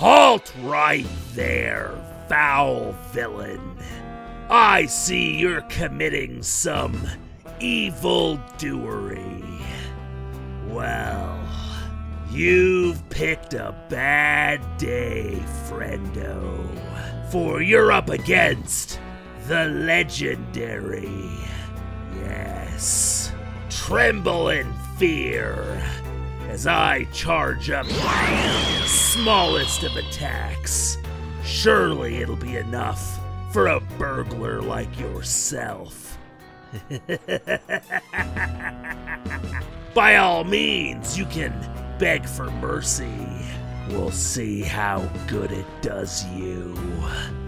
Halt right there, foul villain. I see you're committing some evildoery. Well, you've picked a bad day, friendo, for you're up against the legendary. Yes, tremble in fear as I charge up the smallest of attacks. Surely it'll be enough for a burglar like yourself. By all means, you can beg for mercy. We'll see how good it does you.